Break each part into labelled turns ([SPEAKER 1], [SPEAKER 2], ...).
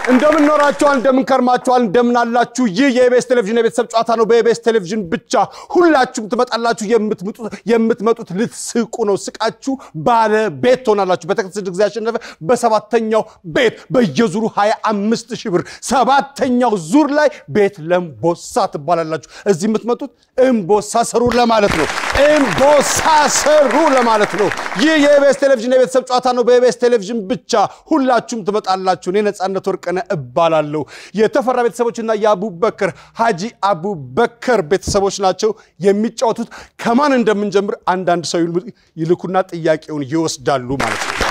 [SPEAKER 1] እንደምን ኖራችኋል እንደምን ከርማችኋል እንደምን አላችሁ ይህ የኢቢኤስ ቴሌቪዥን የቤተሰብ ጨዋታ ነው በኢቢኤስ ቴሌቪዥን ብቻ ሁላችሁም ትመጣላችሁ የምትመጡት ልትስቁ ነው ስቃችሁ ባለ ቤት ሆናላችሁ በተከታታይ ጊዜ ያሸነፈ በሰባተኛው ቤት በየዙሩ 25000 ብር ሰባተኛው ዙር ላይ ቤት ለምቦሳ ትባላላችሁ እዚህ የምትመጡት እምቦሳ ሰሩ ለማለት ነው እምቦሳ ሰሩ ለማለት ነው ይህ የኢቢኤስ ቴሌቪዥን የቤተሰብ ጨዋታ ነው በኢቢኤስ ቴሌቪዥን ብቻ ሁላችሁም ትመጣላችሁ እኔ ነጻነት ወርቅነ እባላለሁ የተፈራ ቤተሰቦችና ያቡበከር ሐጂ አቡበከር ቤተሰቦች ናቸው የሚጫወቱት ከማን እንደምንጀምር አንዳንድ ሰው ይልኩና ጥያቄውን ይወስዳሉ ማለት ነው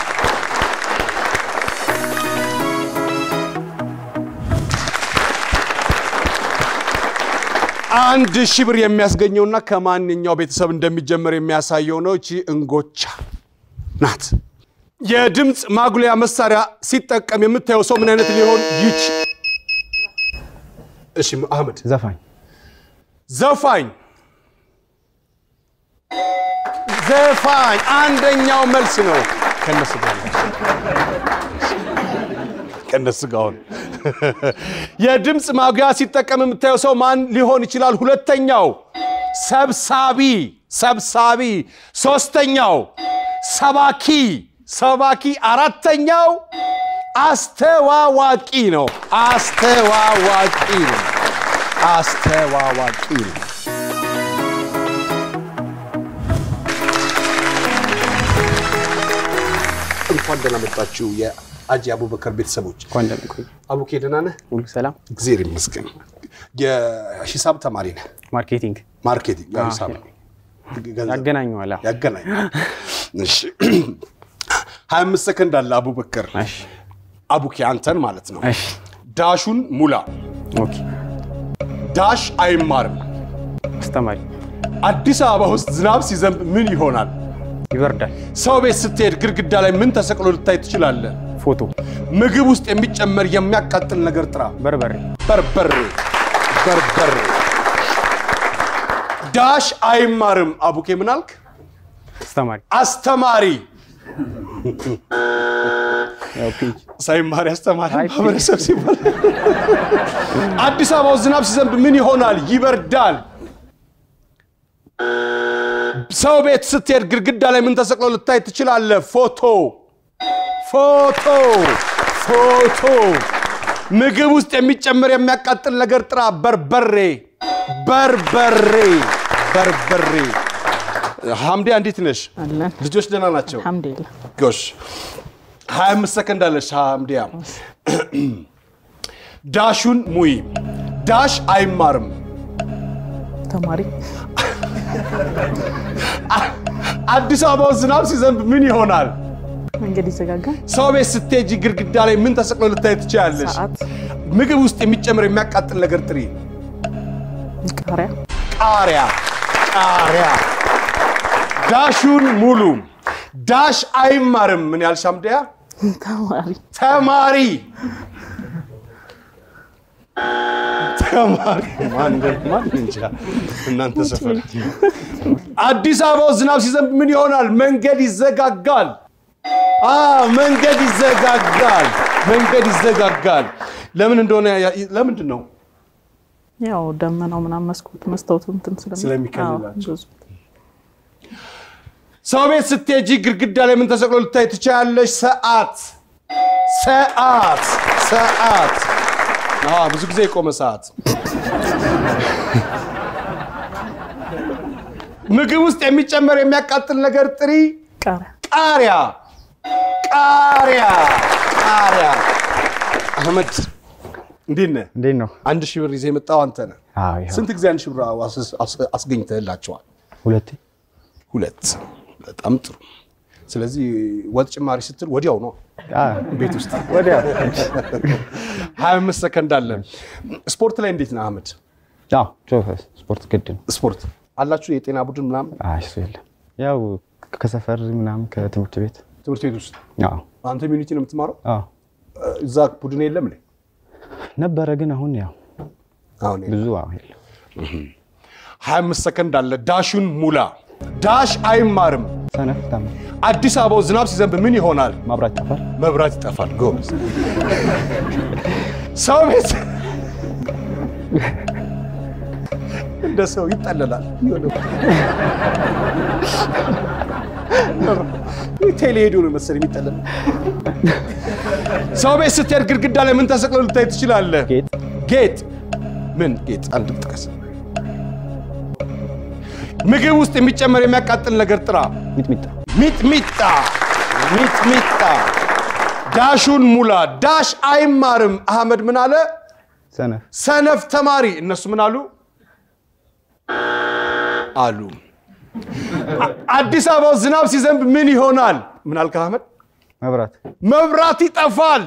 [SPEAKER 1] አንድ ሺህ ብር የሚያስገኘውና ከማንኛው ቤተሰብ እንደሚጀምር የሚያሳየው ነው እቺ እንጎቻ ናት የድምጽ ማጉሊያ መሳሪያ ሲጠቀም የምታየው ሰው ምን አይነት ሊሆን ይች እሺ አህመድ ዘፋኝ አንደኛው መልስ ነው ከነስጋውን የድምጽ ማጉያ ሲጠቀም የምታየው ሰው ማን ሊሆን ይችላል ሁለተኛው ሰብሳቢ ሶስተኛው ሰባኪ አራተኛው አስተዋዋቂ ነው እንኳን ደህና መጣችሁ የሐጂ አቡበከር ቤተሰቦች እንኳን ደህና ቆይ አቡኬ ደህና ነህ ሁሉ ሰላም እግዚአብሔር ይመስገን የሂሳብ ተማሪ ነህ ማርኬቲንግ ሂሳብ ያገናኛል እሺ 25 ሰከንድ አለ አቡበከር እሺ አቡኬ አንተን ማለት ነው እሺ ዳሹን ሙላ ኦኬ ዳሽ አይማርም አስተማሪ አዲስ አበባ ውስጥ ዝናብ ሲዘንብ ምን ይሆናል ይወርዳል ሰው ቤት ስትሄድ ግድግዳ ላይ ምን ተሰቅሎ ልታይ ትችላለህ ፎቶ ምግብ ውስጥ የሚጨመር የሚያቃጥል ነገር ጥራ በርበሬ ዳሽ አይማርም አቡኬ ምን አልክ አስተማሪ ሳይማር አስተማሪ ማህበረሰብ ሲባል አዲስ አበባ ውስጥ ዝናብ ሲዘንብ ምን ይሆናል ይበርዳል ሰው ቤት ስትሄድ ግድግዳ ላይ ምን ተሰቅሎ ልታይ ትችላለህ ፎቶ ምግብ ውስጥ የሚጨመር የሚያቃጥል ነገር ጥራ በርበሬ ሐምዲ እንዴት ነሽ ልጆች ደህና ናቸው አልሐምዱሊላህ ጎሽ 25 ሰከንድ አለሽ ሐምዲያ ዳሹን ሙይ ዳሽ አይማርም ተማሪ አዲስ አበባ ዝናብ ሲዘንብ ምን ይሆናል መንገድ ይዘጋጋል ሰው ቤት ስትሄጂ ግድግዳ ላይ ምን ተሰቅሎ ልታይ ትችያለሽ ምግብ ውስጥ የሚጨመር የሚያቃጥል ነገር ጥሪ ቃሪያ ዳሹን ሙሉ ዳሽ አይማርም ምን ያልሻምዲያ ተማሪ ማን እንጃ እናንተ ሰፈር አዲስ አበባ ዝናብ ሲዘንብ ምን ይሆናል መንገድ ይዘጋጋል መንገድ ይዘጋጋል ለምን እንደሆነ ለምንድነው ያው ደመናው ምናምን መስኮት መስታወቱን እንትን ስለሚከልላችሁ ሰው ቤት ስትሄጂ ግድግዳ ላይ ምን ተሰቅሎ ልታይ ትችያለሽ ሰዓት ብዙ ጊዜ ቆመ ሰዓት ምግብ ውስጥ የሚጨመር የሚያቃጥል ነገር ጥሪ ቃሪያ አህመድ እንዴት ነው 1000 ብር ይዘህ መጣው አንተ ነህ ስንት ጊዜ 1000 ብር አስገኝተህላቸዋል ሁለት በጣም ጥሩ ስለዚህ ወጥ ጭማሪ ስትል ወዲያው ነው ቤት ውስጥ ወዲያው 25 ሰከንድ አለ ስፖርት ላይ እንዴት ነህ አህመድ ያው ስፖርት ግድ ነው ስፖርት አላችሁ የጤና ቡድን ምናምን እሱ የለም ያው ከሰፈር ምናምን ከትምህርት ቤት ውስጥ ያው አንተ ሚኒቲ ነው የምትማረው እዛ ቡድን የለም ነበረ ግን አሁን ያው ብዙ የለም 25 ሰከንድ አለ ዳሹን ሙላ ዳሽ አይማርም ሰነፍ አዲስ አበባው ዝናብ ሲዘንብ ምን ይሆናል?
[SPEAKER 2] መብራት ይጠፋል
[SPEAKER 1] ጎበዝ ሰው ቤት እንደ ሰው ይጠለላል ቴሌ ሄዶ ነው መሰለኝ የሚጠለል ሰው ቤት ስትሄድ ግድግዳ ላይ ምን ተሰቅሎ ልታይ ትችላለህ? ጌጥ ምን ጌጥ አንድ ጥቀስ ምግብ ውስጥ የሚጨመር የሚያቃጥል ነገር ጥራ ሚጥሚጣ ዳሹን ሙላ ዳሽ አይማርም አህመድ ምን አለ ሰነፍ ተማሪ እነሱ ምን አሉ አዲስ አበባው ዝናብ ሲዘንብ ምን ይሆናል? ምን አልከ አህመድ? መብራት ይጠፋል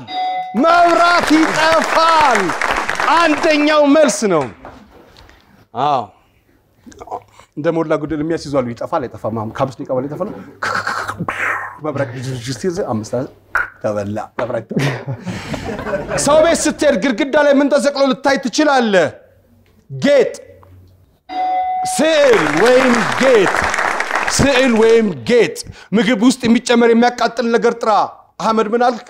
[SPEAKER 1] አንደኛው መልስ ነው አዎ እንደሞላ ጉድል የሚያስይዟሉ ይጠፋል አይጠፋም ካብስ ሊቀበል ይጠፋል መብራት ጁስቲስ አምስት ተበላ መብራት ሰው ቤት ስትሄድ ግድግዳ ላይ ምን ተሰቅሎ ልታይ ትችላለህ? ጌጥ ስዕል ወይም ጌጥ ምግብ ውስጥ የሚጨመር የሚያቃጥል ነገር ጥራ አህመድ ምን አልክ?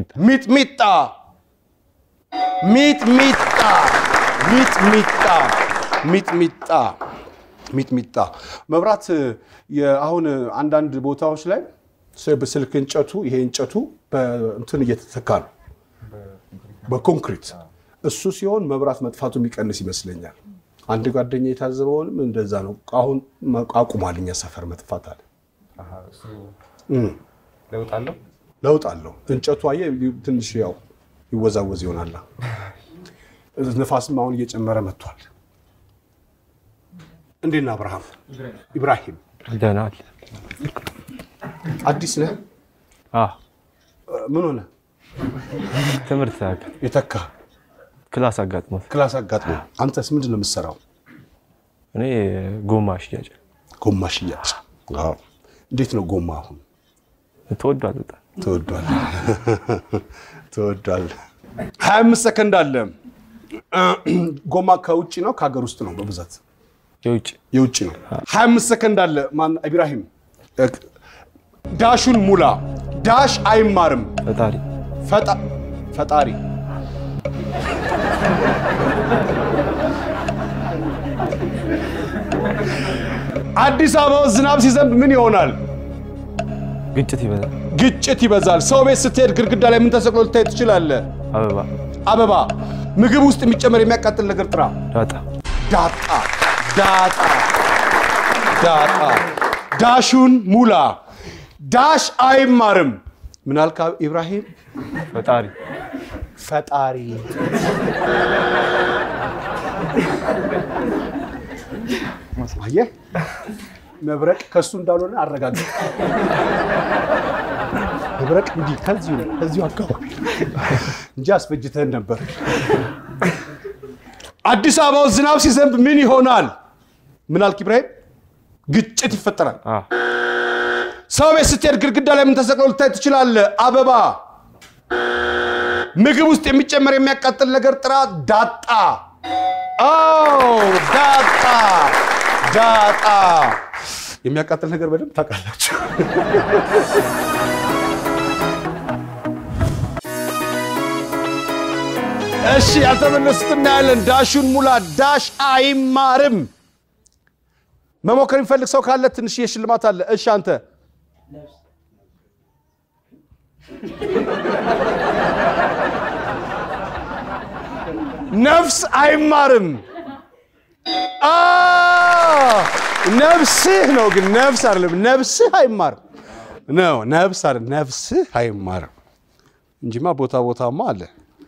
[SPEAKER 1] ሚጥሚጣ መብራት አሁን አንዳንድ ቦታዎች ላይ በስልክ እንጨቱ ይሄ እንጨቱ በእንትን እየተተካ ነው በኮንክሪት እሱ ሲሆን መብራት መጥፋቱ የሚቀንስ ይመስለኛል አንድ ጓደኛ የታዘበውንም እንደዛ ነው አሁን አቁማልኛ ሰፈር መጥፋት አለ ለውጣለው እንጨቱ አየ ትንሽ ያው ይወዛወዝ ይሆናል ነፋስም አሁን እየጨመረ መጥቷል እንዴና ኢብራሂም
[SPEAKER 2] ደናል
[SPEAKER 1] አዲስ ነህ ምን ሆነ
[SPEAKER 2] ትምህርት ታውቅ
[SPEAKER 1] የተካ
[SPEAKER 2] ክላስ አጋጥሞ
[SPEAKER 1] አንተስ ምንድነው የምትሰራው?
[SPEAKER 2] እኔ ጎማ ሽያጭ
[SPEAKER 1] አዎ እንዴት ነው ጎማ አሁን
[SPEAKER 2] ተወዷል
[SPEAKER 1] 25 ሰከንድ አለ ጎማ ከውጪ ነው ከሀገር ውስጥ ነው በብዛት የውጪ ነው 25 ሰከንድ አለ ማን ኢብራሂም ዳሹን ሙላ ዳሽ አይማርም ፈጣሪ አዲስ አበባው ዝናብ ሲዘንብ ምን ይሆናል? ግጭት ይበዛል ሰው ቤት ስትሄድ ግድግዳ ላይ ምን ተሰቅሎ ልታይ ትችላለህ? አበባ ምግብ ውስጥ የሚጨመር የሚያቃጥል ነገር ጥራ ዳጣ ዳሹን ሙላ ዳሽ አይማርም ምን አልካ ኢብራሂም? ፈጣሪ አየህ መብረቅ ከሱ እንዳልሆነ አረጋግጥ መብረቅ እንጂ ከዚሁ አካባቢ እንጂ አስፈጅተን ነበር አዲስ አበባው ዝናብ ሲዘንብ ምን ይሆናል? ምን አልክ ኢብራሂም? ግጭት ይፈጠራል ሰው ቤት ስትሄድ ግድግዳ ላይ ምን ተሰቅሎ ልታይ ትችላለህ? አበባ ምግብ ውስጥ የሚጨመር የሚያቃጥል ነገር ጥራ ዳጣ የሚያቃጥል ነገር በደንብ ታውቃላችሁ እሺ አልተመለስትና ያለን ዳሹን ሙላ ዳሽ አይማርም መሞከር የሚፈልግ ሰው ካለ ትንሽ የሽልማት አለ እሺ አንተ ነፍስ አይማርም ነፍስህ ነው ግን ነፍስ አይደለም ነፍስህ አይማርም ነው ነፍስህ አይማርም እንጂማ ቦታማ አለ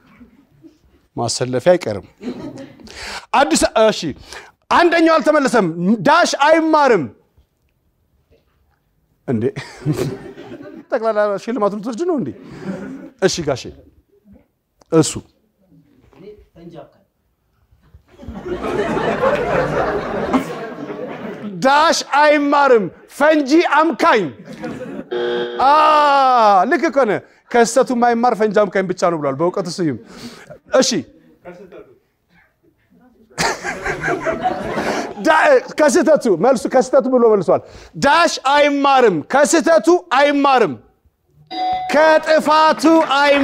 [SPEAKER 1] ማሰለፊያ አይቀርም አዲስ እሺ አንደኛው አልተመለሰም ዳሽ አይማርም እንዴ ተክላላ ሽልማቱን ትርጅ ነው እንዴ እሺ ጋሼ እሱ ዳሽ አይማርም ፈንጂ አምካኝ ልክ ከሆነ ከስተቱ ማይማር ፈንጂ አምካኝ ብቻ ነው ብሏል በእውቀቱ ስዩም እሺ ከስተቱ መልሱ ከስተቱ ብሎ መልሷል ዳሽ አይማርም ከስተቱ አይማርም ከጥፋቱ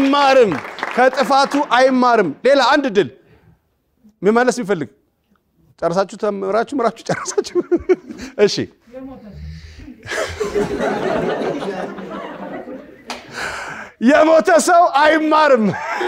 [SPEAKER 1] አይማርም ሌላ አንድ ድል መመለስ ይፈልግ ጨርሳችሁ ተምራችሁ ምራችሁ ጨርሳችሁ እሺ የሞተ ሰው አይማርም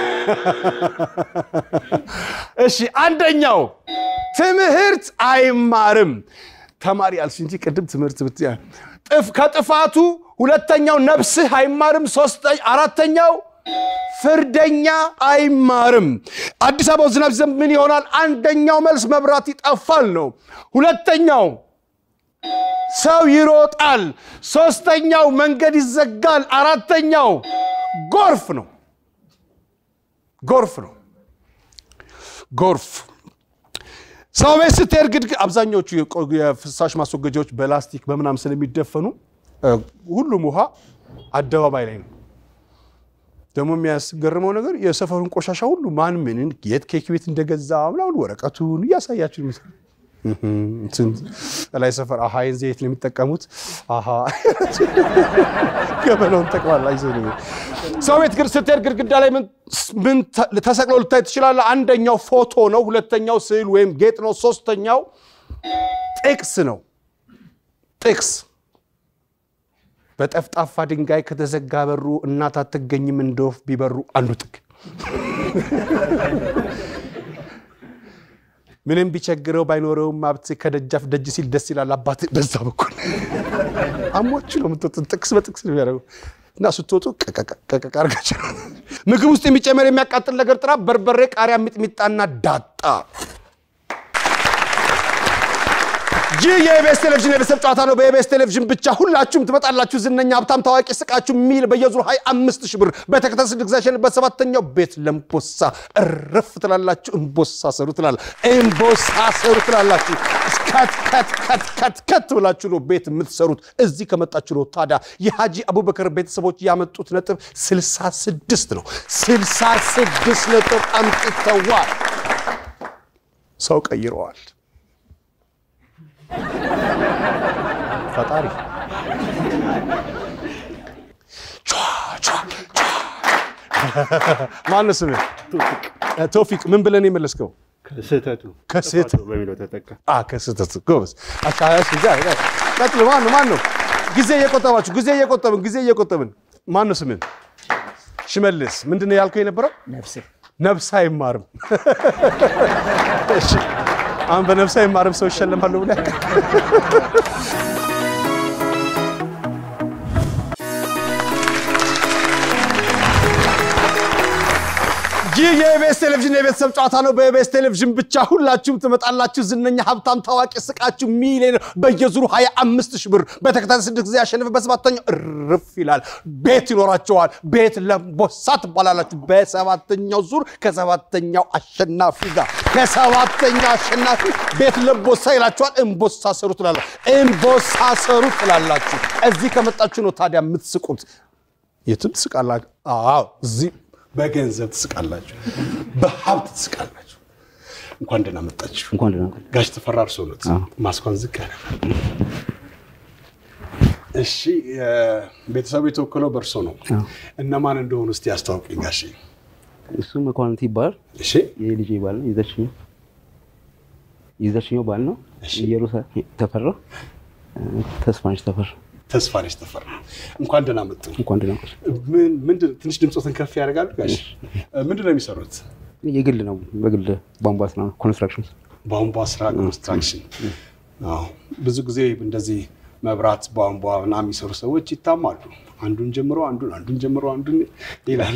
[SPEAKER 1] እሺ አንደኛው ትምህርት አይማርም ተማሪ አልሽ እንጂ ቅድም ትምህርት ብትያ ከጥፋቱ ሁለተኛው ነፍስህ አይማርም አራተኛው ፍርደኛ አይማርም አዲስ አበባ ዝናብ ዘንብ ምን ይሆናል አንደኛው መልስ መብራት ይጠፋል ነው ሁለተኛው ሰው ይሮጣል ሶስተኛው መንገድ ይዘጋል አራተኛው ጎርፍ ነው ሰው ቤት ስትሄድ አብዛኞቹ የፍሳሽ ማስወገጃዎች በላስቲክ በመናም ስለሚደፈኑ ሁሉም ውሃ አደባባይ ላይ ነው ደሞ የሚያስገርመው ነገር የሰፈሩን ቆሻሻ ሁሉ ማን ምን የት ኬክ ቤት እንደገዛ ምናምን ወረቀቱን ያሳያችሁ ነው ላይ ሰፈር አሃይን ዘይት ለሚጠቀሙት ገበሎን ተቀባላይዘ ነው ሰው ቤት ስትሄድ ግድግዳ ላይ ምን ተሰቅሎ ልታይ ትችላል አንደኛው ፎቶ ነው ሁለተኛው ስዕል ወይም ጌጥ ነው ሶስተኛው ጥቅስ ነው በጠፍጣፋ ድንጋይ ከተዘጋ በሩ እናት አትገኝም እንደወፍ ቢበሩ አንዱ ጥቅ ምንም ቢቸግረው ባይኖረው ማብት ከደጃፍ ደጅ ሲል ደስ ይላል አባት በዛ በኩል አሞቹ ነው ምትጥን ጥቅስ በጥቅስ ነው ያለው እና ስትወጡ ቀቀቀቀርጋቸው ምግብ ውስጥ የሚጨመር የሚያቃጥል ነገር ጥራ በርበሬ ቃሪያ ሚጥሚጣና ዳጣ የኢቢኤስ ቴሌቪዥን የቤተሰብ ጨዋታ ነው በኢቢኤስ ቴሌቪዥን ብቻ ሁላችሁም ትመጣላችሁ ዝነኛ ሀብታም ታዋቂ ስቃችሁ ሚል በየዙሩ 25000 ብር በተከታታይ ድግዛሽን በሰባተኛው ቤት ለምቦሳ እረፍ ትላላችሁ እንቦሳ ሰሩ ትላላችሁ ከት ብላችሁ ነው ቤት የምትሰሩት እዚህ ከመጣችሁ ነው ታዲያ የሃጂ አቡበከር ቤተሰቦች ያመጡት ነጥብ 66 ነው 66 ነጥብ አምጥተዋል ሰው ቀይረዋል ፈጣሪ ማነው ስም ቶፊቅ ምን ብለን የመለስከው ከስተቱ በሚለው ተጠቃ ከስተቱ ጎበዝ አቻያስ ይዛይ ቀጥሉ ማነው ጊዜ እየቆጠብን ማነው ስም ሽመልስ ምንድነው ያልከው የነበረው ነፍስ አይማርም እሺ አሁን በነፍስ አይማርም ሰው ይሸለማሉ ብለ የኢቢኤስ ቴሌቪዥን የቤተሰብ ጨዋታ ነው በኢቢኤስ ቴሌቪዥን ብቻ ሁላችሁም ትመጣላችሁ ዝነኛ ሀብታም ታዋቂ ስቃችሁ ሚሊዮን በየዙሩ 25000 ብር በተከታታይ 6 ጊዜ ያሸነፈ በሰባተኛው እርፍ ይላል ቤት ይኖራቸዋል ቤት ለምቦሳ ትባላላችሁ በሰባተኛው ዙር ከሰባተኛው አሸናፊ ጋር ቤት ለምቦሳ ይላችኋል እንቦሳ ሰሩ ትላላችሁ እዚህ ከመጣችሁ ነው ታዲያ የምትስቁት የትም ትስቃላችሁ እዚህ በገንዘብ ትስቃላችሁ በሀብት ትስቃላችሁ እንኳን ደህና መጣችሁ ጋሽ ተፈራርሶ ነው ማስኮን ዝቅ ያለ እሺ ቤተሰብ የተወከለው በርሶ ነው እነማን እንደሆኑ እስቲ ያስተዋውቁኝ ጋሽ
[SPEAKER 3] እሱ መኳንንት ይባላል እሺ የልጅ ይባላል ይዘሽኛው ባል ነው ኢየሩሳ ተፈራ ተስፋነሽ ተፈራ እንኳን ደህና መጡ ምን ትንሽ ድምጾትን ከፍ ያደርጋሉ ጋሽ ምንድን ነው የሚሰሩት የግል ነው በግል ቧንቧ ስራ ኮንስትራክሽን
[SPEAKER 1] ብዙ ጊዜ እንደዚህ መብራት ቧንቧ እና የሚሰሩ ሰዎች ይታማሉ አንዱን ጀምሮ አንዱን ይላል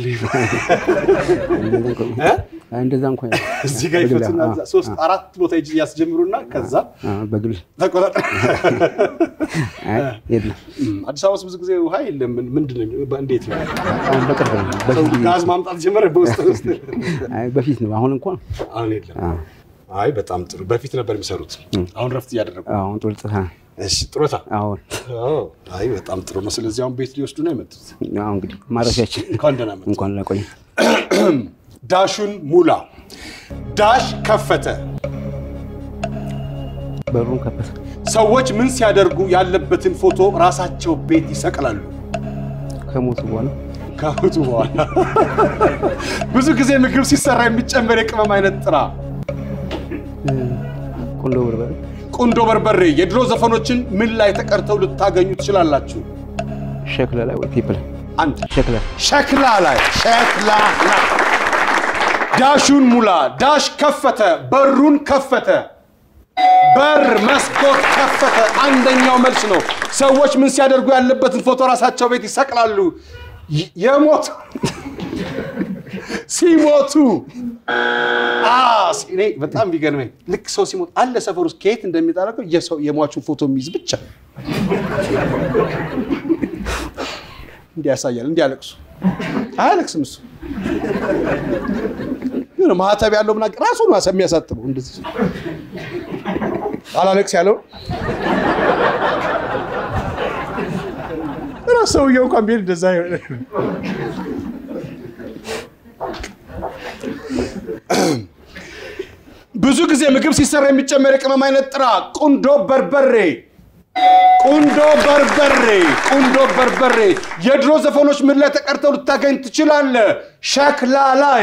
[SPEAKER 3] እንደዛ እንኳን
[SPEAKER 1] እዚህ ጋር ይፈቱና 3-4 ቦታ ያስጀምሩና ከዛ
[SPEAKER 3] በግል
[SPEAKER 1] ተቆጣጣ
[SPEAKER 3] የለም
[SPEAKER 1] አዲስ አበባ ብዙ ጊዜ ውሃ የለም ምንድነው እንዴት ነው
[SPEAKER 3] በቅርብ
[SPEAKER 1] ጋዝ ማምጣት ጀመረ በውስጥ
[SPEAKER 3] በፊት ነው አሁን እንኳን
[SPEAKER 1] የለም አይ በጣም ጥሩ በፊት ነበር የሚሰሩት አሁን ረፍት ያደረጉ
[SPEAKER 3] አሁን ጥልጥታ
[SPEAKER 1] እሺ ጥሩታ
[SPEAKER 3] አሁን
[SPEAKER 1] አይ በጣም ጥሩ ነው ስለዚህ አሁን ቤት ሊወስዱ ነው የመጡት
[SPEAKER 3] አሁን እንግዲህ ማረፊያችን እንኳን ለቆይ
[SPEAKER 1] ዳሹን ሙላ ዳሽ ከፈተ
[SPEAKER 3] በሩን ከፈተ
[SPEAKER 1] ሰዎች ምን ሲያደርጉ ያለበትን ፎቶ ራሳቸው ቤት ይሰቅላሉ
[SPEAKER 3] ከሞቱ በኋላ
[SPEAKER 1] ብዙ ጊዜ ምግብ ሲሰራ የሚጨመር የቅመም አይነት ጥራ ቁንዶ በርበሬ የድሮ ዘፈኖችን ምን ላይ ተቀርተው ልታገኙ ትችላላችሁ
[SPEAKER 3] ሸክላ ላይ ወይ ቴፕ ላይ
[SPEAKER 1] አንድ
[SPEAKER 3] ሸክላ
[SPEAKER 1] ላይ ዳሹን ሙላ ዳሽ ከፈተ በሩን ከፈተ በር መስኮት ከፈተ አንደኛው መልስ ነው ሰዎች ምን ሲያደርጉ ያለበትን ፎቶ ራሳቸው ቤት ይሰቅላሉ የሞቱ ሲሞቱ እኔ በጣም ቢገርመኝ ልክ ሰው ሲሞት አለ ሰፈር ውስጥ ከየት እንደሚጣላቀው የሰው የሟቹን ፎቶ የሚይዝ ብቻ እንዲያሳያል እንዲያለቅሱ አያለቅስም እሱ ግን ማህተብ ያለው ምናቅ ራሱ ነው የሚያሳጥበው እንደዚህ አላለቅስ ያለው ራስዎው እንኳን ቢል እንደዛ ይሆናል ብዙ ጊዜ ምግብ ሲሰራ የሚጨመር የቅመም አይነት ጥራ ቁንዶ በርበሬ የድሮ ዘፈኖች ምን ላይ ተቀርተው ልታገኝ ትችላለህ ሸክላ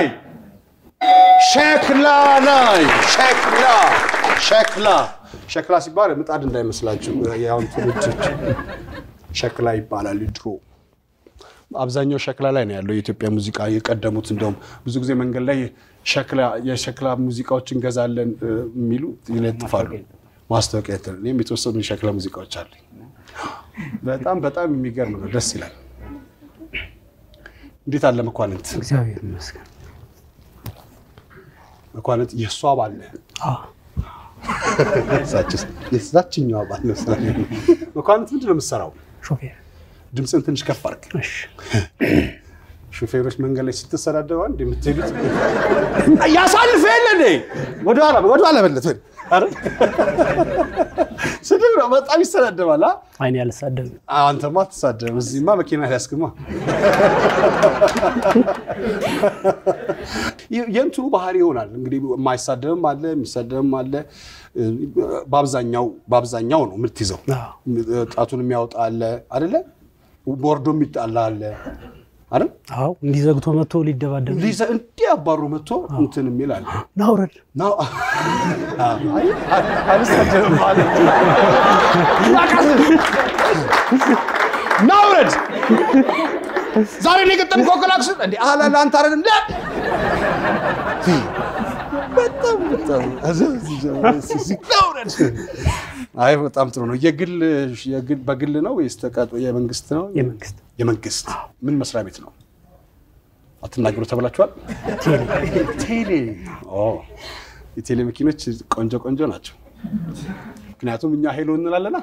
[SPEAKER 1] ሲባል ምጣድ እንዳይመስላችሁ ያውን ትውልድ ሸክላ ይባላል ድሮ አብዛኛው ሸክላ ላይ ነው ያለው የኢትዮጵያ ሙዚቃ የቀደሙት እንደውም ብዙ ጊዜ መንገድ ላይ የሸክላ ሙዚቃዎችን ገዛለን የሚሉ ይለጥፋሉ ማስታወቂያ እኔም የተወሰኑ የሸክላ ሙዚቃዎች አሉ በጣም የሚገርም ነው ደስ ይላል እንዴት አለ መኳንንት
[SPEAKER 3] እግዚአብሔር ይመስገን
[SPEAKER 1] መኳንንት የሷ ባለ የዛችኛው ባለ መኳንንት ምንድን ነው የምትሰራው
[SPEAKER 3] ሾፌር
[SPEAKER 1] ድምፅን ትንሽ ከፍ አድርግ ሾፌሮች መንገድ ላይ ስትሰዳደቡ አንድ የምትሄዱት ያሳልፍ የለ ወደኋላ በለት ስድብ ነው በጣም ይሰዳደባል
[SPEAKER 3] አይኔ ያልሳደብ
[SPEAKER 1] አንተማ አትሳደብ እዚህማ መኪና ያስከማ የእንትኑ ባህሪ ይሆናል እንግዲህ የማይሳደብም አለ የሚሳደብም አለ በአብዛኛው ነው የምትይዘው ጣቱን የሚያወጣ አለ አይደለ ቦርዶ የሚጣላ አለ አይደል
[SPEAKER 3] አዎ እንዲዘግቶ መጥቶ ሊደባደብ
[SPEAKER 1] እንዲያባሩ መጥቶ እንትን የሚላል
[SPEAKER 3] ናውረድ
[SPEAKER 1] አልሳደብም ማለት ናውረድ ዛሬ ነው የገጠምከው ኮላክስ እንዴ አላላ አንተ አይደል እንዴ በጣም ናውረድ አይ በጣም ጥሩ ነው የግል በግል ነው ወይስ ተቃጦ የመንግስት ነው የመንግስት ምን መስሪያ ቤት ነው አትናገሩ ተብላችኋል ቴሌ የቴሌ መኪኖች ቆንጆ ናቸው ምክንያቱም እኛ ሄሎ እንላለና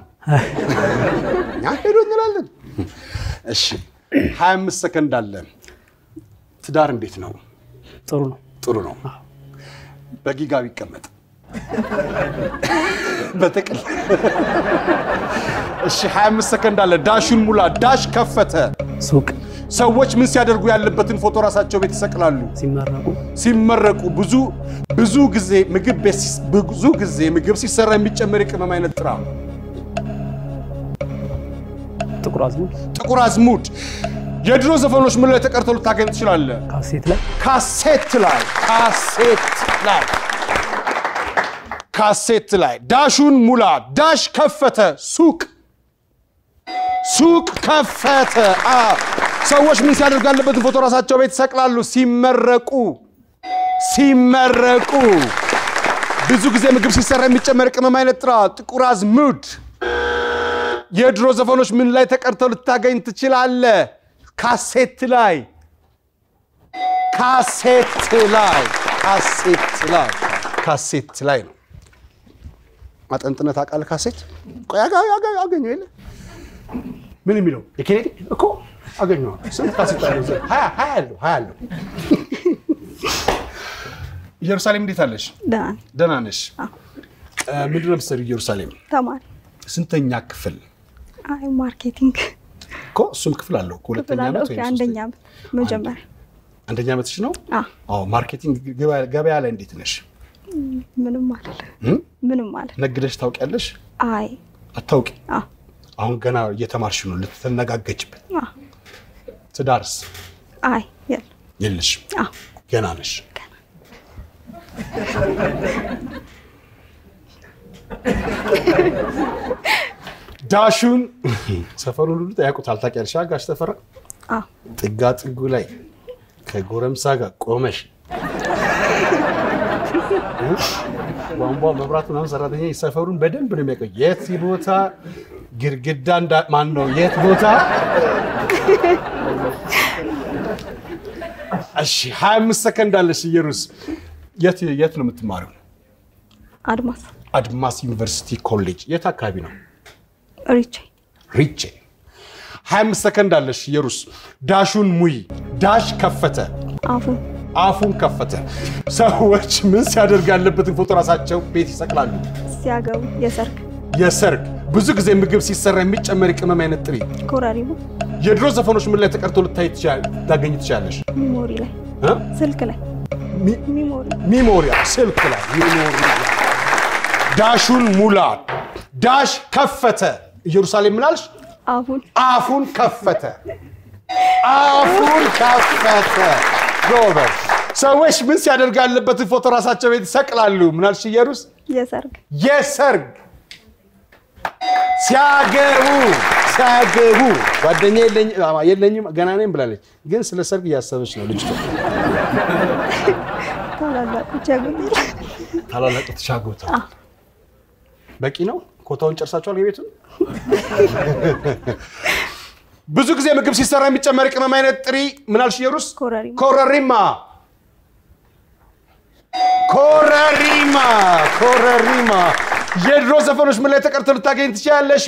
[SPEAKER 1] እሺ 25 ሰከንድ አለ ትዳር እንዴት ነው ጥሩ ነው በጊጋብ ይቀመጥ በተቀል እሺ 25 ሰከንድ አለ ዳሹን ሙላ ዳሽ ከፈተ
[SPEAKER 3] ሱቅ
[SPEAKER 1] ሰዎች ምን ሲያደርጉ ያለበትን ፎቶ ራሳቸው ቤት ይሰቅላሉ ሲመረቁ ብዙ ጊዜ ምግብ ሲሰራ የሚጨመር የቅመም አይነት ጥራ ጥቁር አዝሙድ የድሮ ዘፈኖች ምን ላይ ተቀርተው ልታገኝ ትችላለህ ካሴት ላይ ዳሹን ሙላ ዳሽ ከፈተ ሱቅ ከፈተ ሰዎች ምን ሲያደርጉ ያለበትን ፎቶ ራሳቸው ቤት ይሰቅላሉ ሲመረቁ ብዙ ጊዜ ምግብ ሲሰራ የሚጨመር ቅመም አይነት ጥራ ጥቁር አዝሙድ የድሮ ዘፈኖች ምን ላይ ተቀርተው ልታገኝ ትችላለህ ካሴት ላይ ነው ማጠንጥነት አቃል ካሴት ቆይ አገኘው የለ ምን የሚለው የኬኔዲ እኮ አገኘው ስንት ካሴት አለው 20 አለው ኢየሩሳሌም እንዴት አለሽ ደህና ነሽ ምንድን ነው የምትሰሪው ኢየሩሳሌም
[SPEAKER 4] ተማሪ
[SPEAKER 1] ስንተኛ ክፍል
[SPEAKER 4] አይ ማርኬቲንግ
[SPEAKER 1] እኮ እሱም ክፍል አለው እኮ ሁለተኛ ዓመት ወይ
[SPEAKER 4] አንደኛ ዓመት መጀመሪያ
[SPEAKER 1] አንደኛ ዓመትሽ ነው አዎ ማርኬቲንግ ገበያ ላይ እንዴት ነሽ
[SPEAKER 4] ምንም ማለት ምንም ማለት
[SPEAKER 3] ነግደሽ ታውቂያለሽ?
[SPEAKER 4] አይ
[SPEAKER 3] አታውቂ?
[SPEAKER 4] አዎ
[SPEAKER 3] አሁን ገና እየተማርሽ ነው ልትነጋገጭበት። ትዳርስ?
[SPEAKER 4] አይ
[SPEAKER 3] የለሽ?
[SPEAKER 4] አዎ
[SPEAKER 3] ገና ነሽ። ዳሹን ሰፈሩን ሁሉ ያውቁታል። ታውቂያለሽ? ጋሽ ተፈራ
[SPEAKER 4] አዎ
[SPEAKER 3] ጥጋ ጥጉ ላይ ከጎረምሳ ጋር ቆመሽ ቧንቧ መብራቱ ምናምን ሰራተኛ ሰፈሩን በደንብ ነው የሚያውቀው። የት ቦታ ግድግዳ ማን ነው የት ቦታ? እሺ 25 ሰከንድ አለሽ። ኢየሩስ የት ነው የምትማሪው? አድማስ ዩኒቨርሲቲ ኮሌጅ የት አካባቢ ነው? ሪቼ 25 ሰከንድ አለሽ። ኢየሩስ ዳሹን ሙይ። ዳሽ ከፈተ አፉን ከፈተ። ሰዎች ምን ሲያደርግ ያለበትን ፎቶ ራሳቸው ቤት ይሰቅላሉ።
[SPEAKER 4] ሲያገቡ
[SPEAKER 3] የሰርግ ብዙ ጊዜ ምግብ ሲሰራ የሚጨመር ቅመም አይነት ጥሪ
[SPEAKER 4] ኮራሪማ።
[SPEAKER 3] የድሮ ዘፈኖች ምን ላይ ተቀርቶ ታገኝ ትችላለሽ?
[SPEAKER 4] ሚሞሪ ላይ ስልክ ላይ
[SPEAKER 3] ሚሞሪ ስልክ ላይ ሚሞሪ። ዳሹን ሙላ። ዳሽ ከፈተ። ኢየሩሳሌም ምን አልሽ? አፉን ከፈተ። ጎበዝ። ሰዎች ምን ሲያደርግ ያለበትን ፎቶ ራሳቸው ቤት ይሰቅላሉ። ምን አልሽ ኢየሩስ? የሰርግ ሲያገቡ ጓደኛ የለኝም ገና ነኝ ብላለች፣ ግን ስለ ሰርግ እያሰበች ነው ልጅቷ። ታላላቆች ያገቡታል። በቂ ነው። ኮታውን ጨርሳችኋል የቤቱን? ብዙ ጊዜ ምግብ ሲሰራ የሚጨመር ቅመም አይነት ጥሪ ምን አልሽ ኢየሩስ? ኮረሪማ። የድሮ ዘፈኖች ምን ላይ ተቀርተው ልታገኝ ትችላለሽ?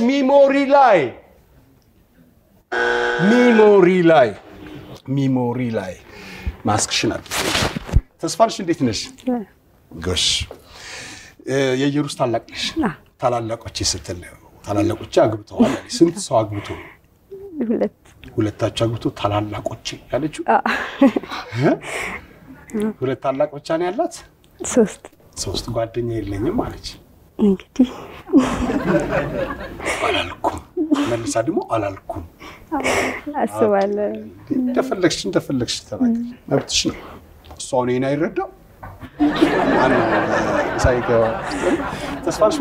[SPEAKER 3] ሚሞሪ ላይ ማስክሽን አድርጊ። ተስፋንሽ እንዴት ነሽ? ጎሽ። የኢየሩስ ታላቅ ነሽ? ታላላቆቼ ስትል ታላላቆቼ አግብተዋል። ስንት ሰው አግብቶ? ሁለታችሁ አግብቶ ታላላቆቼ ያለችው? ሁለት ታላቅ ብቻ ነው ያላት? ሶስት ጓደኛ የለኝም አለች።
[SPEAKER 4] እንግዲህ
[SPEAKER 3] አላልኩም። መልሳ ደግሞ አላልኩም
[SPEAKER 4] አስባለሁ።
[SPEAKER 3] እንደፈለግሽ ተናገሪ፣ መብትሽ ነው። እሷ እኔን አይረዳም። ሳይገባ ተስፋንሽ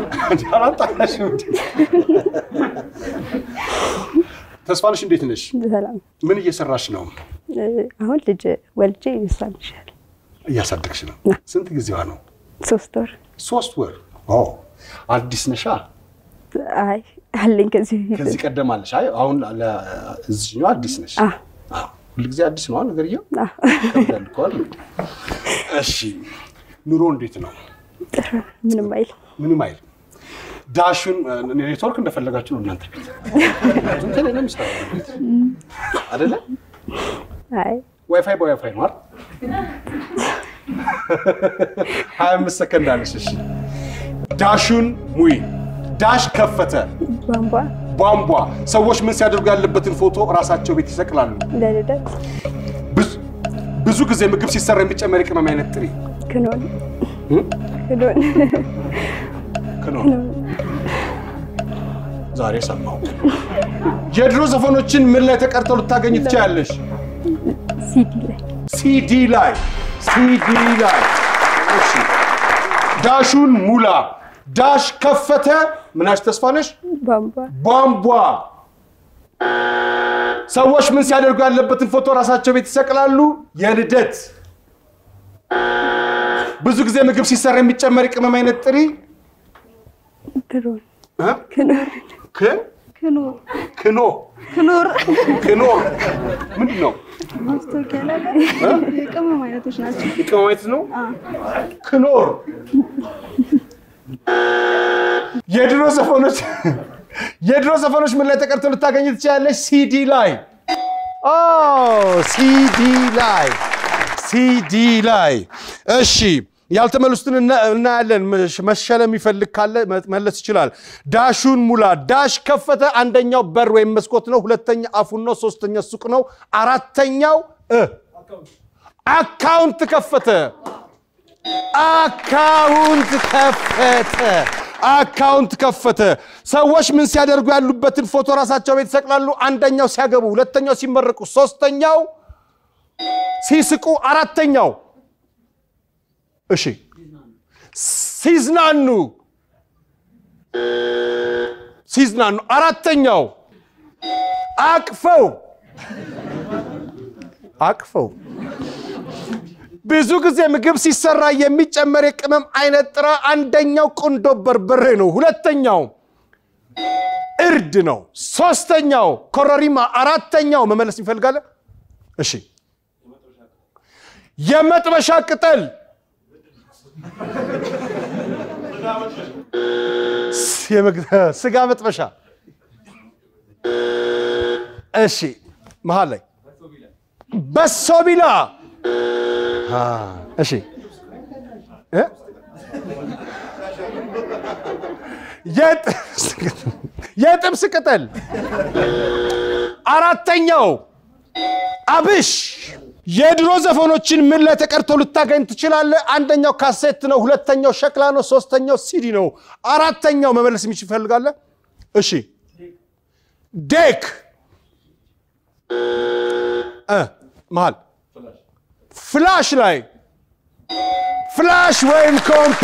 [SPEAKER 3] ተስፋንሽ እንዴት ነሽ?
[SPEAKER 4] ሰላም።
[SPEAKER 3] ምን እየሰራሽ ነው?
[SPEAKER 4] አሁን ልጅ ወልጄ
[SPEAKER 3] እያሳደግሽ ነው። ስንት ጊዜዋ ነው?
[SPEAKER 4] 3 ወር።
[SPEAKER 3] አዲስ ነሻ?
[SPEAKER 4] አይ አለኝ ከዚህ
[SPEAKER 3] ቀደም አለሽ? አይ አሁን እዚህኛው አዲስ ነሽ? ሁልጊዜ አዲስ ነው ነገርየው? ከብዳልኳል። እሺ ኑሮ እንዴት ነው? ምንም አይል። ዳሹን ኔትወርክ እንደፈለጋችሁ ነው እናንተ ቤት? እንትን ላይ ነው የሚሰራው አይደለ?
[SPEAKER 4] አይ
[SPEAKER 3] ዋይፋይ በዋይፋይ ነው አይደል? 25 ሰከንድ አለሽ። እሺ ዳሹን ሙይ። ዳሽ ከፈተ። ቧንቧ። ሰዎች ምን ሲያደርጉ ያለበትን ፎቶ ራሳቸው ቤት ይሰቅላሉ።
[SPEAKER 4] ለልደት
[SPEAKER 3] ብዙ ጊዜ ምግብ ሲሰራ የሚጨመር ቅመም አይነት ጥሪ ክኖን። ዛሬ ሰማሁ። የድሮ ዘፈኖችን ምን ላይ ተቀርተው ልታገኝ ትችላለሽ? ሲዲ ላይ። እሺ ዳሹን ሙላ። ዳሽ ከፈተ። ምናሽ ተስፋነሽ? ቧንቧ። ሰዎች ምን ሲያደርጉ ያለበትን ፎቶ ራሳቸው ቤት ይሰቅላሉ። የልደት ብዙ ጊዜ ምግብ ሲሰራ የሚጨመር ቅመም አይነት ጥሪ ክኖር። ምንድን ነው?
[SPEAKER 4] የቅመም አይነቶች ናቸው።
[SPEAKER 3] የቅመም አይነት ነው። ክኖር። የድሮ ዘፈኖች ምን ላይ ተቀርተው ልታገኝ ትችላለሽ? ሲዲ ላይ። እሺ ያልተመለሱትን እናያለን። መሸለም የሚፈልግ ካለ መለስ ይችላል። ዳሹን ሙላ። ዳሽ ከፈተ። አንደኛው በር ወይም መስኮት ነው። ሁለተኛ አፉን ነው። ሶስተኛ ሱቅ ነው። አራተኛው አካውንት ከፈተ።
[SPEAKER 1] አካውንት ከፈተ ሰዎች ምን ሲያደርጉ ያሉበትን ፎቶ ራሳቸው ቤት ይሰቅላሉ አንደኛው ሲያገቡ ሁለተኛው ሲመረቁ ሶስተኛው ሲስቁ አራተኛው እሺ ሲዝናኑ አራተኛው አቅፈው ብዙ ጊዜ ምግብ ሲሰራ የሚጨመር የቅመም አይነት ጥራ አንደኛው ቁንዶ በርበሬ ነው ሁለተኛው እርድ ነው ሶስተኛው ኮረሪማ አራተኛው መመለስ ይፈልጋል እሺ የመጥበሻ ቅጠል ስጋ መጥበሻ እሺ መሃል ላይ በሶቢላ እሺ የጥብስ ቅጠል አራተኛው አብሽ የድሮ ዘፈኖችን ምን ላይ ተቀርቶ ልታገኝ ትችላለህ አንደኛው ካሴት ነው ሁለተኛው ሸክላ ነው ሶስተኛው ሲዲ ነው አራተኛው መመለስ ይፈልጋል እሺ ዴክ መሃል ፍላሽ ወይም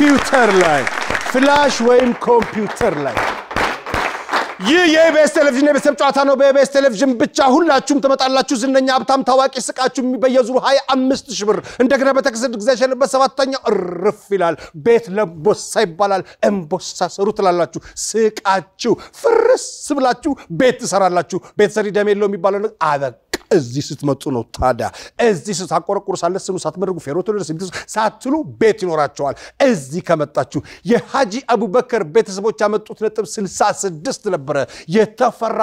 [SPEAKER 1] ኮምፒውተር ላይ ይህ የኢቢኤስ ቴሌቪዥን የቤተሰብ ጨዋታ ነው በኢቢኤስ ቴሌቪዥን ብቻ ሁላችሁም ተመጣጣላችሁ ዝነኛ ሀብታም ታዋቂ ስቃችሁ በየዙሩ 25000 ብር እንደገና በተከሰተ ጊዜ ያሸነፈበት ሰባተኛው እርፍ ይላል ቤት ለምቦሳ ይባላል እምቦሳ ሰሩ ትላላችሁ ስቃችሁ ፍርስ ብላችሁ ቤት ትሰራላችሁ ቤት ሰሪ ደም የለው የሚባለው ነገር አበቃ እዚህ ስትመጡ ነው ታዲያ እዚህ ስታቆረቁሩ ሳለስኑ ሳትመርጉ ፌሮቶ ድረስ ሳትሉ ቤት ይኖራቸዋል እዚህ ከመጣችሁ የሃጂ አቡበከር ቤተሰቦች ያመጡት ነጥብ 66 ነበረ የተፈራ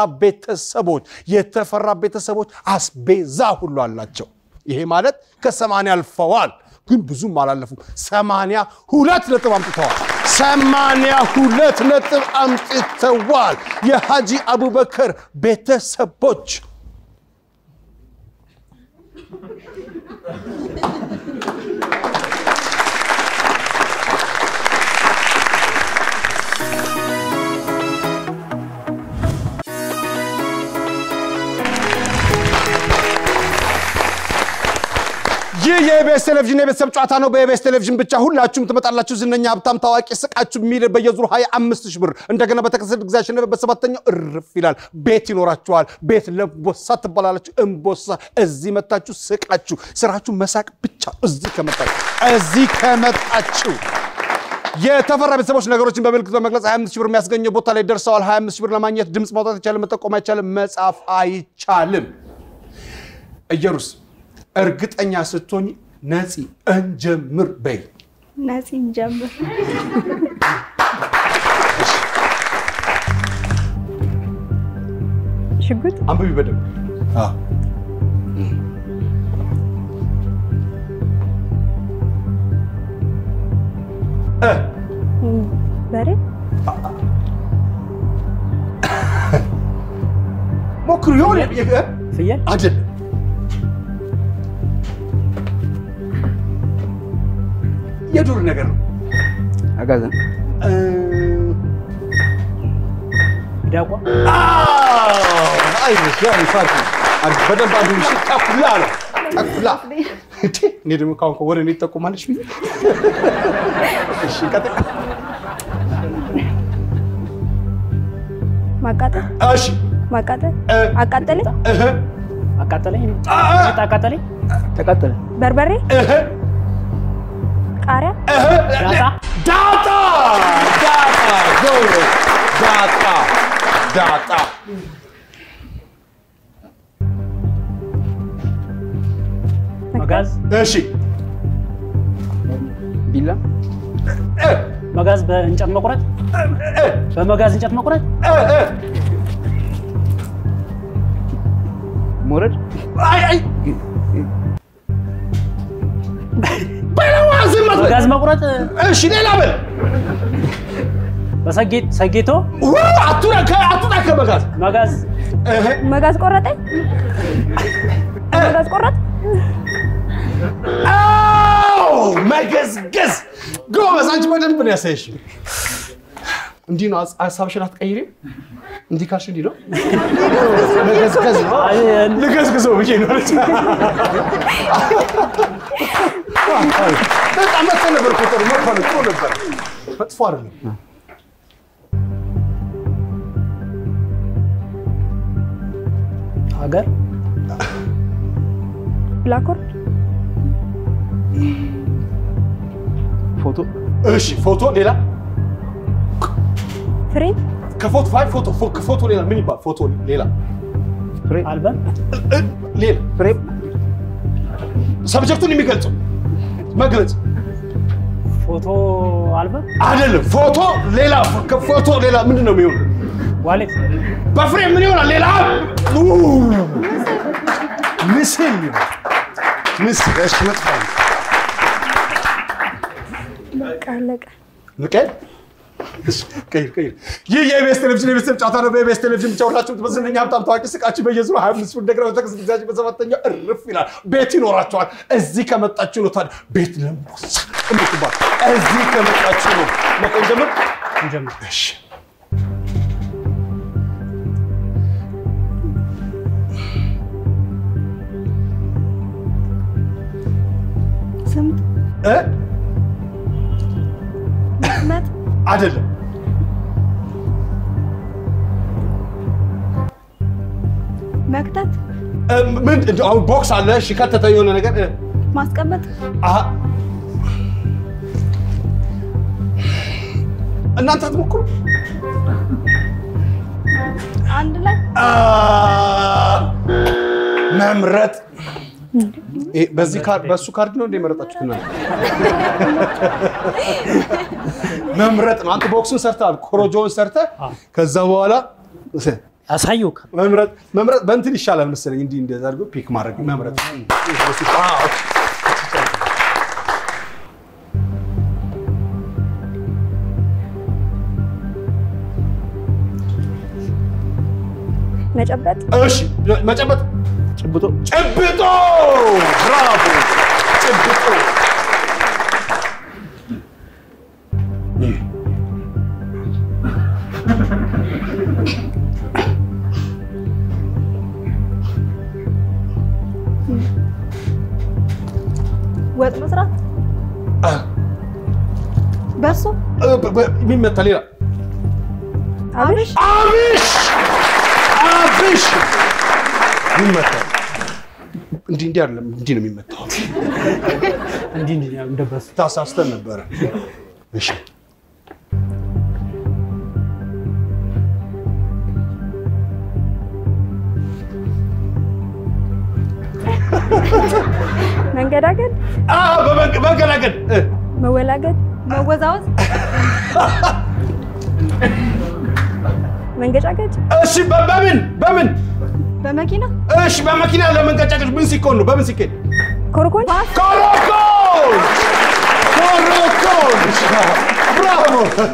[SPEAKER 1] ቤተሰቦች አስቤዛ ሁሉ አላቸው ይሄ ማለት ከ80 አልፈዋል ግን ብዙም አላለፉ 82 ነጥብ አምጥተዋል የሃጂ አቡበከር ቤተሰቦች ይህ የኢቢኤስ ቴሌቪዥን የቤተሰብ ጨዋታ ነው በኢቢኤስ ቴሌቪዥን ብቻ ሁላችሁም ትመጣላችሁ ዝነኛ ሀብታም ታዋቂ ስቃችሁ ሚል በየዙሩ 25000 ብር እንደገና በተከሰተ ጊዜ ያሸነፈበት ሰባተኛው እርፍ ይላል ቤት ይኖራችኋል ቤት ለምቦሳ ትባላላችሁ እምቦሳ እዚህ መጣችሁ ስቃችሁ ስራችሁ መሳቅ ብቻ እዚህ ከመጣችሁ የተፈራ ቤተሰቦች ነገሮችን በመልክት በመግለጽ 25000 ብር የሚያስገኘው ቦታ ላይ ደርሰዋል 25000 ብር ለማግኘት ድምጽ ማውጣት ይቻላል መጠቆም አይቻልም መጻፍ አይቻልም እየሩስ እርግጠኛ ስትሆኝ ነፂ እንጀምር በይ
[SPEAKER 4] ነፂ እንጀምር ሽጉጥ
[SPEAKER 1] አንብቢ በደም
[SPEAKER 4] በሬ
[SPEAKER 1] ሞክሩ ይሆን
[SPEAKER 5] ፍየል
[SPEAKER 1] አይደል የዱር ነገር ነው
[SPEAKER 5] አጋዘን ዳቋ
[SPEAKER 1] አይሽ ያ ይፋት በደንብ አድርሽ ተኩላ እኔ ደግሞ ካንኮ ወሬ ነው ተቆማለሽ ቢይ እሺ ቀጥታ
[SPEAKER 4] ማቃጠል
[SPEAKER 1] እሺ
[SPEAKER 4] ማቃጠል አቃጠለኝ
[SPEAKER 5] ተቃጠለ
[SPEAKER 4] በርበሬ ቃሪያ
[SPEAKER 1] ዳጣ
[SPEAKER 5] መጋዝ
[SPEAKER 1] እሺ
[SPEAKER 5] ቢላ መጋዝ በእንጨት መቁረጥ በመጋዝ እንጨት መቁረጥ ሞረድ
[SPEAKER 1] አይ
[SPEAKER 5] መጋዝ መቁረጥ
[SPEAKER 1] እሺ ሌላ በል
[SPEAKER 5] ሰጌቶ
[SPEAKER 1] አቱና
[SPEAKER 4] መጋዝ ቆረጠኝ መጋዝ ቆረጥ
[SPEAKER 1] መገዝገዝ
[SPEAKER 3] በደንብ ነው ያሳይሽ እንዲህ ነው ሐሳብሽን አትቀይሪም እንዲህ ካልሽ እንዲህ ነው ለገዝገዝ ነው ለገዝገዝ ነው ብዬ ነው በጣም መጥፎ ነበር ቁጥሩ መጥፎ ነበር መጥፎ አይደለም
[SPEAKER 5] ሀገር
[SPEAKER 4] ብላክቦርድ
[SPEAKER 2] ፎቶ
[SPEAKER 3] እሺ ፎቶ ሌላ
[SPEAKER 4] ፍሬም
[SPEAKER 3] ከፎቶ ፋይ ፎቶ ሌላ ምን ይባል ፎቶ ሌላ
[SPEAKER 5] አልበም
[SPEAKER 3] ሌላ ፍሬም ሰብጀክቱን የሚገልጸው መግለጽ
[SPEAKER 5] ፎቶ አልበም
[SPEAKER 3] አይደለም ፎቶ ሌላ ምንድነው የሚሆነው
[SPEAKER 5] ዋሌት
[SPEAKER 3] በፍሬም ምን ይሆናል ሌላ ምስል እሺ መጥፋ
[SPEAKER 4] ቃለቀ
[SPEAKER 3] ልቀይ ቀይር ይህ የኢቢኤስ ቴሌቪዥን የቤተሰብ ጨዋታ ነው በኢቢኤስ ቴሌቪዥን ብቻ ሁላችሁም በዝነኛ ሀብታም ታዋቂ ስቃችሁ በየዙሩ 25 ብር ደግረው ተከስተ ግዛችሁ በሰባተኛው እርፍ ይላል ቤት ይኖራችኋል እዚህ ከመጣችሁ ነው ታዲያ ቤት ለምቦሳ እንድትባል እዚህ ከመጣችሁ ነው ለቆንጀምር እሺ
[SPEAKER 4] ስምት መት
[SPEAKER 3] አይደለም
[SPEAKER 4] መክተት
[SPEAKER 3] ምን አሁን ቦክስ አለ እሺ ከተተ የሆነ ነገር
[SPEAKER 4] ማስቀመጥ
[SPEAKER 3] እናንተ አትሞክሩ
[SPEAKER 4] አንድ ላይ
[SPEAKER 3] መምረጥ በዚህ ካርድ በሱ ካርድ ነው እንደመረጣችሁት ነው መምረጥ ነው አንተ ቦክሱን ሰርተሃል ኮሮጆን ሰርተ ከዛ በኋላ
[SPEAKER 5] አሳዩክ
[SPEAKER 3] መምረጥ በእንትን ይሻላል መሰለኝ እንዲህ እንደዛ አድርጎ ፒክ ማድረግ መምረጥ
[SPEAKER 4] መጨበጥ
[SPEAKER 3] እሺ መጨበጥ
[SPEAKER 2] ጭብጦ
[SPEAKER 3] ብራቮ ጭብጦ
[SPEAKER 4] ወጥ መስራት በሱ
[SPEAKER 3] የሚመታ ሌላ
[SPEAKER 4] አብሽ
[SPEAKER 3] የሚመታ እንዲህ አይደለም እንዲህ ነው የሚመታው
[SPEAKER 5] እንዲህ እንደበስ
[SPEAKER 3] ታሳስተን ነበር እሺ
[SPEAKER 4] መንገዳገድ
[SPEAKER 3] መንገዳገድ
[SPEAKER 4] መወላገድ መወዛወዝ መንገጫገጭ
[SPEAKER 3] እሺ በምን
[SPEAKER 4] በመኪና
[SPEAKER 3] እሺ በመኪና ለመንገጫገጭ ምን ሲኮን ነው በምን ሲከድ
[SPEAKER 4] ኮርኮን
[SPEAKER 3] ብራቮ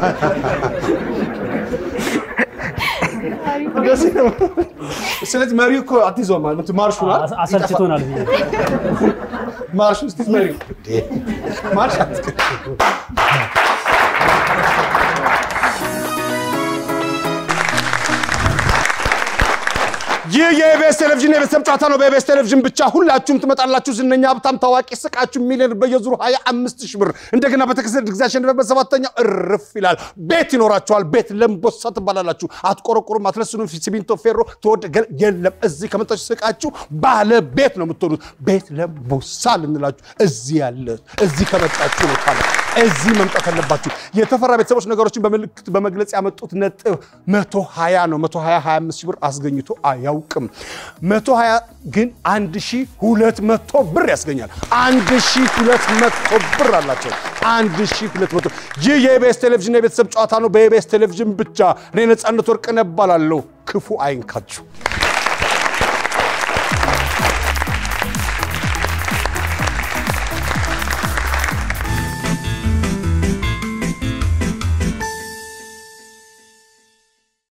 [SPEAKER 3] ስለዚህ መሪው እኮ አትይዘው ማለት ማርሹ ነው
[SPEAKER 5] አሰልችቶናል
[SPEAKER 3] ማርሹ እስቲ መሪው ማርሽ አትከ ይህ የኢቢኤስ ቴሌቪዥን የቤተሰብ ጨዋታ ነው በኢቢኤስ ቴሌቪዥን ብቻ ሁላችሁም ትመጣላችሁ ዝነኛ ሀብታም ታዋቂ ስቃችሁ ሚሊዮን በየዙሩ 25000 ብር እንደገና በተከሰተ ግዛሽን በሰባተኛው እርፍ ይላል ቤት ይኖራችኋል ቤት ለምቦሳ ትባላላችሁ አትቆረቁሩም አትለስኑም ሲሚንቶ ፌሮ ተወደ የለም እዚህ ከመጣችሁ ስቃችሁ ባለ ቤት ነው የምትሆኑት ቤት ለምቦሳ ልንላችሁ እዚህ ያለ እዚህ ከመጣችሁ ነው ታዲያ እዚህ መምጣት አለባችሁ የተፈራ ቤተሰቦች ነገሮችን በመልእክት በመግለጽ ያመጡት ነጥብ 120 ነው 120 25000 ብር አስገኝቶ አያውቅም 120 ግን 1200 ብር ያስገኛል 1200 ብር አላቸው 1200 ይህ የኢቢኤስ ቴሌቪዥን የቤተሰብ ጨዋታ ነው በኢቢኤስ ቴሌቪዥን ብቻ እኔ ነፃነት ወርቅነህ እባላለሁ ክፉ አይንካችሁ